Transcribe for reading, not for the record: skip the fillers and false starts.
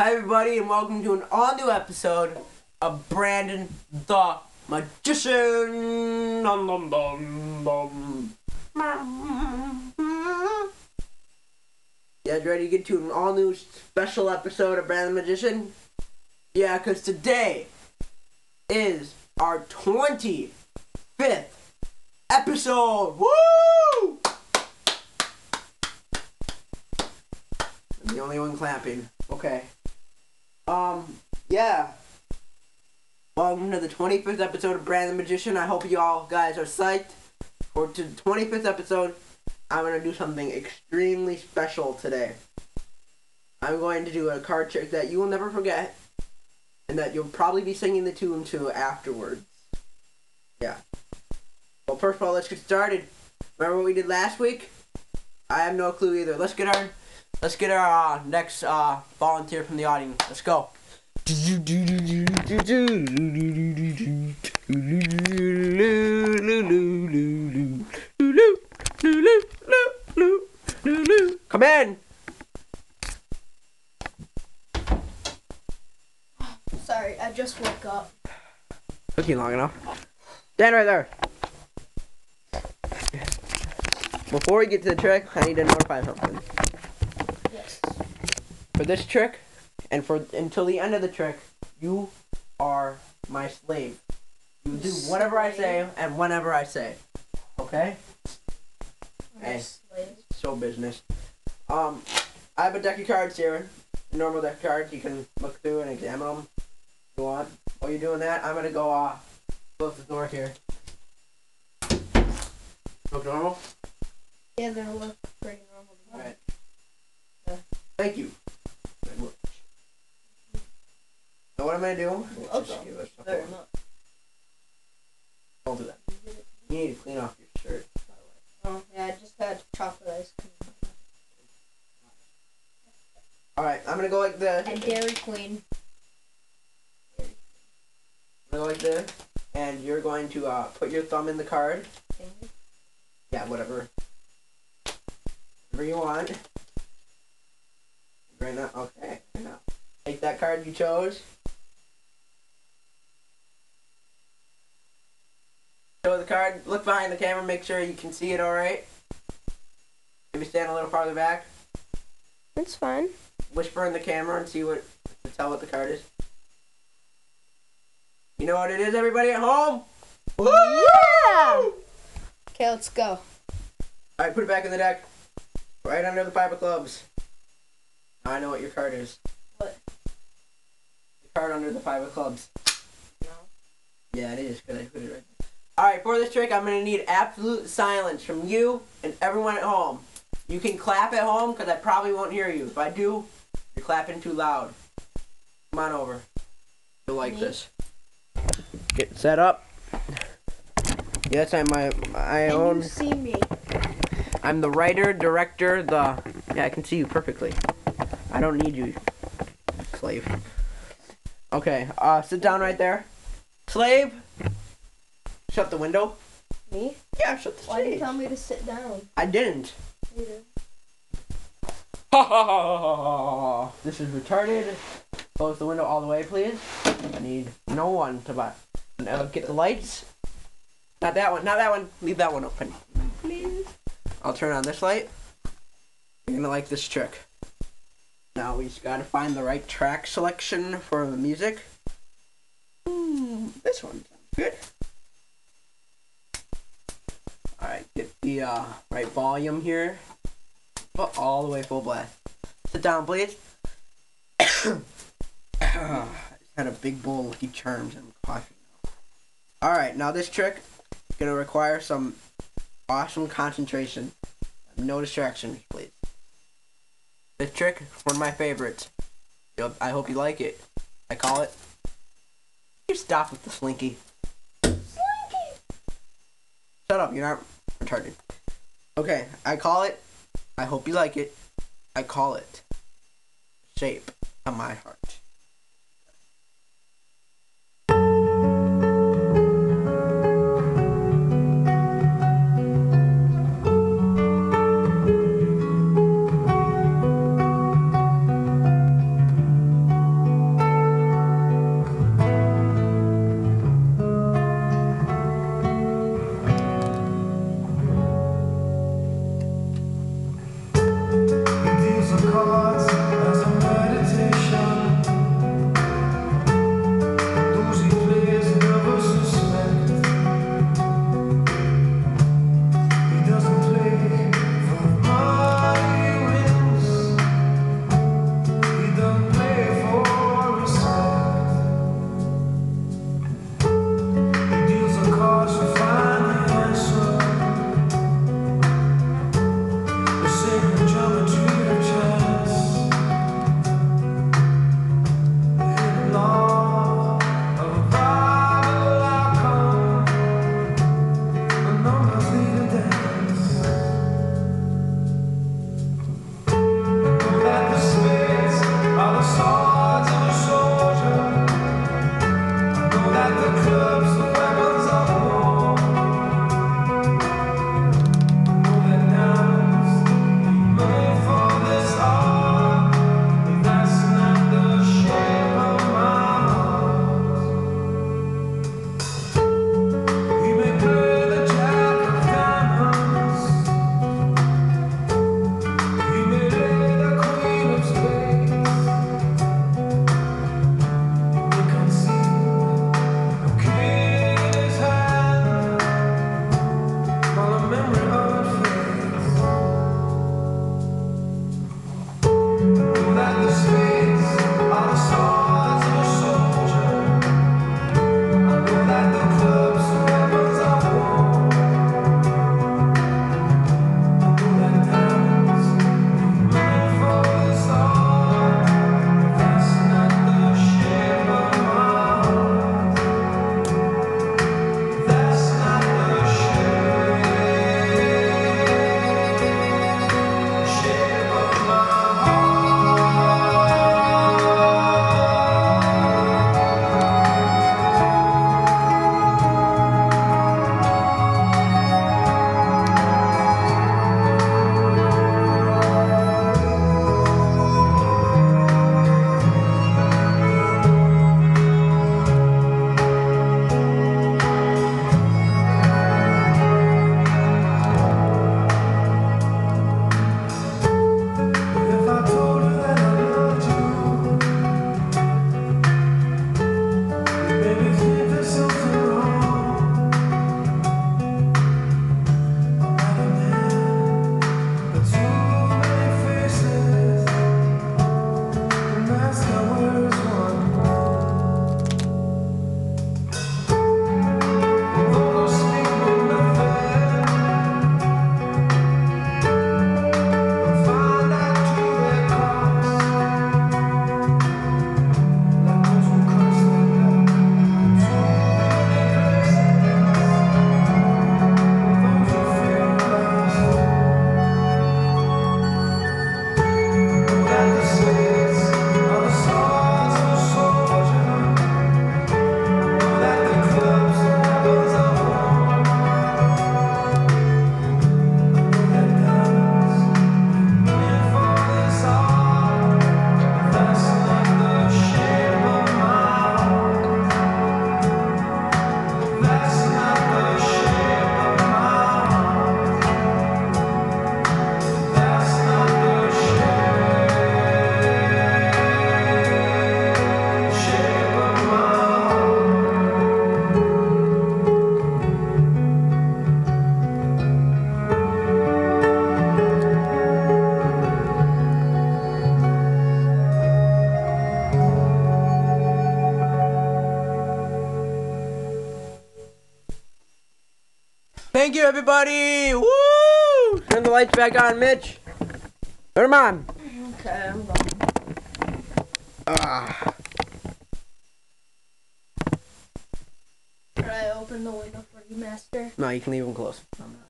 Hi everybody and welcome to an all-new episode of Brandon the Magician. Dum, dum, dum, dum. You guys ready to get to an all-new special episode of Brandon the Magician? Yeah, because today is our 25th episode. Woo! I'm the only one clapping. Okay. Yeah. Welcome to the 25th episode of Brandon the Magician. I hope you all guys are psyched. For the 25th episode, I'm going to do something extremely special today. I'm going to do a card trick that you will never forget, and that you'll probably be singing the tune to afterwards. Yeah. Well, first of all, let's get started. Remember what we did last week? I have no clue either. Let's get our next volunteer from the audience. Let's go. Come in. Sorry, I just woke up. Took you long enough. Stand right there. Before we get to the trick, I need to notify something. Yes. For this trick, and until the end of the trick, you are my slave. You do whatever I say and whenever I say. Okay? Hey, show business. I have a deck of cards here. Normal deck of cards. You can look through and examine them if you want. While you're doing that, I'm gonna go close the door here. Look normal? Yeah, they look pretty normal. Alright. Yeah. Thank you. So what I'm gonna do? Okay. Very much. Don't do that. You need to clean off your shirt. Oh, yeah, I just had chocolate ice cream. Alright, I'm gonna go like this. And Dairy Queen. I'm gonna go like this. And you're going to put your thumb in the card. Yeah, whatever. Whatever you want. Right now, okay. Right now. Take that card you chose. Show the card. Look behind the camera. Make sure you can see it alright. Maybe stand a little farther back. That's fine. Whisper in the camera and tell what the card is. You know what it is, everybody at home? Yeah! Okay, let's go. Alright, put it back in the deck. Right under the 5 of clubs. Now I know what your card is. What? The card under the 5 of clubs. No. Yeah, it is, because I put it right there. Alright, for this trick, I'm going to need absolute silence from you and everyone at home. You can clap at home, because I probably won't hear you. If I do, you're clapping too loud. Come on over. You'll like this. Get set up. Yes, I'm my own. And you see me. I'm the writer, director, yeah, I can see you perfectly. I don't need you, slave. Okay, sit down right there. Slave, shut the window. Me? Yeah, shut the Why did you stage. tell me to sit down? I didn't. You did. Ha ha ha ha ha. This is retarded. Close the window all the way, please. I need no one to get the lights. Not that one, not that one. Leave that one open, please. I'll turn on this light. You're gonna like this trick. Now we just gotta find the right track selection for the music. This one sounds good. Alright, get the right volume here. Put all the way full blast. Sit down, please. I just had a big bowl of Lucky Charms and I'm coughing now. Alright, now this trick is gonna require some awesome concentration. No distractions, please. This trick, one of my favorites. I hope you like it. I call it. You stop with the slinky. Slinky! Shut up, you're not retarded. Okay, I call it. I hope you like it. I call it Shape of My Heart. Thank you, everybody. Woo! Turn the lights back on, Mitch. Turn them on. Okay, I'm going. Ah. Should I open the window for you, Master? No, you can leave them closed. I'm not.